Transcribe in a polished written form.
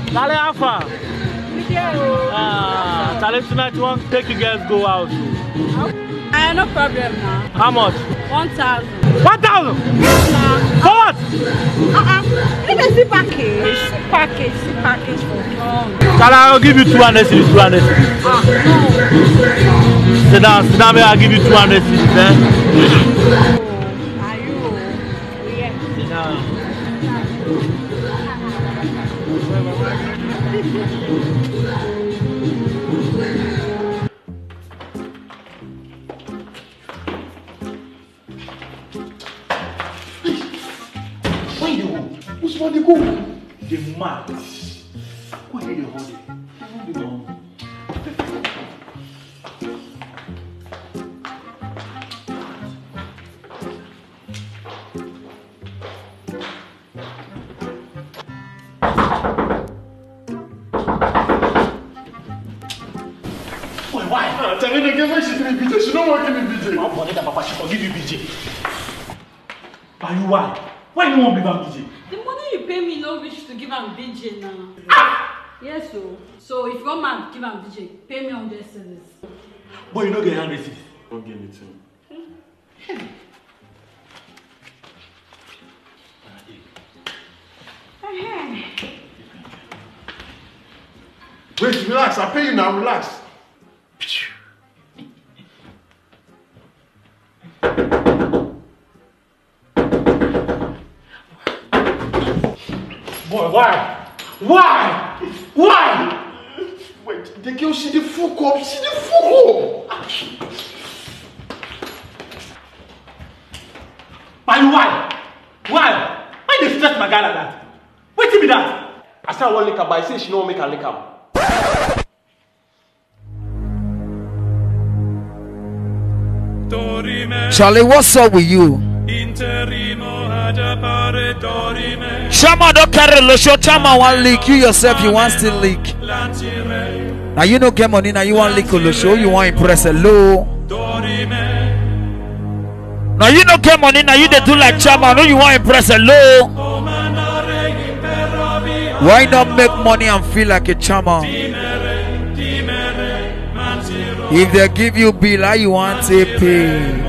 Charlie, how far? Charlie, tonight you want to take you guys go out? No problem now. How much? 1,000. 1,000? Yes, now. For what? It's a package. Package for Charlie, I'll give you 200 cities, 200 cities. No. Sit down, I'll give you 200 cities, eh? Are you? Yes. Sit down. Where you go? Who's want to go? The man. Where you hold it? Why? Tell me again when she give me BJ. She don't want to give me BJ. My bonnet and Papa, she forgive you, BJ. Are you why? Why you won't give her BJ? The money you pay me no wish to give am BJ now. Yes, so if one man give am BJ, pay me 100 cedis. Boy, you don't get 100 cities. Don't give me two. Wait, relax. I pay you now. Relax. Boy, why? Why? Wait, the girl, she the fuck up. She the fuck up. Why? Why they stress my guy like that? Wait till me that. I said I want liquor, but I say she don't make her liquor. Charlie, what's up with you? Chama don't carry the show. Chama one leak. You yourself, you want still leak. Now you don't get money. Now you want leak the show. You want impress a low. Now you don't get money. Now you they do like Chama. No, you want impress a low. Why not make money and feel like a Chama? If they give you bill, how you want to pay?